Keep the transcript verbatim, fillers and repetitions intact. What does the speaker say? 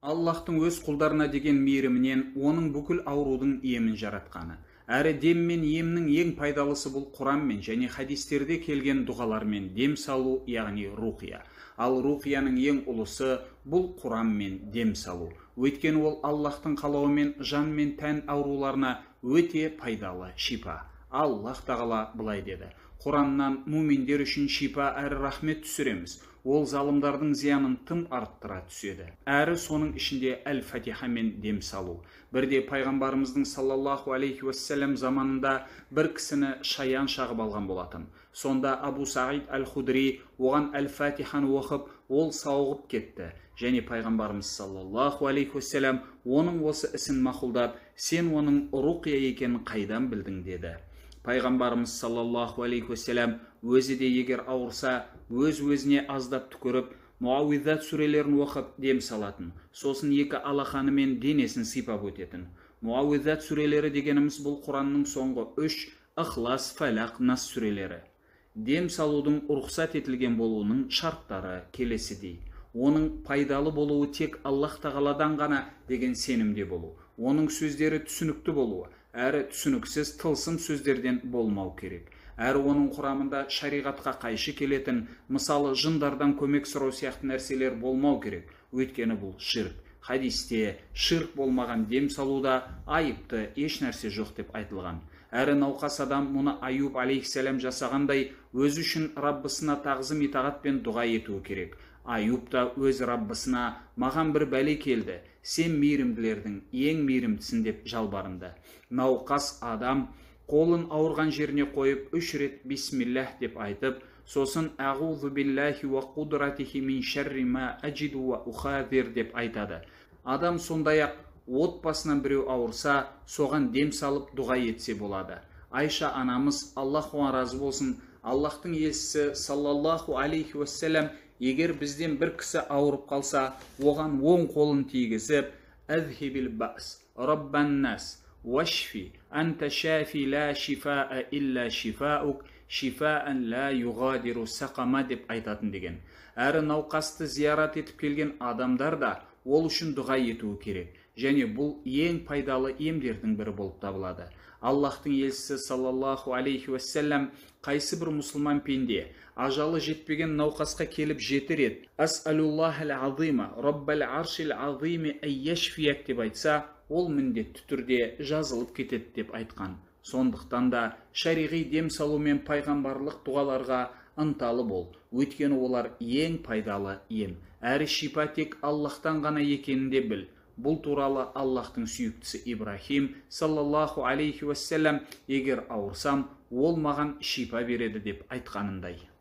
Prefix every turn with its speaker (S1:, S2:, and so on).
S1: Аллахтың өз құлдарына деген мейірімінен оның бүкіл аурудың емін жаратқаны. Әрі дем мен емнің ең пайдалысы бұл Құранмен және хадистерде келген дұғалармен дем салу, яғни руқия. Ал руқияның ең ұлысы бұл Құранмен дем салу. Өйткені ол Аллахтың қалауымен жан мен тән ауруларына өте пайдалы шипа. Аллах тағала былай деді: Құраннан муминдер үшін шипа әрі рахмет түсіреміз. Ол залымдардың зиянын тым арттыра түседі. Әрі соның ішінде әл-фатихамен дем салу. Бірде пайғамбарымыздың саллаллаху алейхи уассалам заманында бір кісіні шаян шағып алған болатын. Сонда Абу Саид әл-Худри оған әл-фатиханы оқып, ол сауығып кетті. Және пайғамбарымыз саллаллаху алейхи уассалам оның осы ісін мақұлдап, сен оның руқия екенін қайдан білдің деді. Пайғамбарымыз саллаллаху алейхи уассалам өзі де егер ауырса, өз-өзіне аздап түкіріп, Муауизат сүрелерін оқып дем салатын. Сосын екі алақанымен денесін сипап өтетін. Муауизат сүрелері дегеніміз бұл Құранның соңғы үш Ихлас, Фалақ, Нас сүрелері. Дем салудың рұқсат етілген болуының шарттары келесідей: оның пайдалы болуы тек Аллах тағаладан ғана деген сенімде болу. Оның сөздері түсінікті болуы, әрі түсініксіз тылсым сөздерден болмау керек. Әрі оның құрамында шариғатқа қайшы келетін, мысалы жындардан көмек сұрау сияқты нәрселер болмау керек. Өйткені бұл ширк. Хадисте ширк болмаған дем салуда айыпты еш нәрсе жоқ деп айтылған. Әрі науқас адам мұны Аюб алейхиссалам жасағандай өзі үшін Раббысына тағзым итағат пен дұға етуі керек. Аюб та өз Раббысына: маған бір бәле келді, сен мейірімділердің ең мейірімдісің деп жалбарынды. Науқас адам қолын ауырған жеріне қойып үш рет бисмиллах деп айтып, сосын ағузу биллахи ва қудратихи мин шарри ма аджиду ва ухадир деп айтады. Адам сондай-ақ отбасынан біреу ауырса, соған дем салып дұға етсе болады. Айша анамыз, Аллах оған разы болсын, Аллахтың елшісі саллаллаху алейхи уассалам егер бізден бір кісі ауырып қалса, оған оң қолын тигізіп: «Азхибил бас, раббан нас, вашфи, анта шафи ла шифаа илля шифаук, шифаан ла юғадиру сақама» деп айтатын деген. Әрі науқасты зиярат етіп келген адамдар да ол үшін дұға етуі керек. Және бұл ең пайдалы емдердің бірі болып табылады. Аллахтың елшісі саллаллаху алейхи уассалам қайсы бір мұсылман пенде ажалы жетпеген науқасқа келіп жеті рет «Ас'алуллахал азима, раббал аршил азими айяшфияк» деп айтса, ол міндетті түрде жазылып кетеді деп айтқан. Сондықтан да шариғи дем салу мен пайғамбарлық дұғаларға ынталы бол. Өйткені олар ең пайдалы ем. Әрі шипа тек Аллахтан ғана екенінде біл. Бұл туралы Аллахтың сүйіктісі Ибрахим саллаллаху алейхи уассалам егер ауырсам, ол маған шипа береді деп айтқанындай.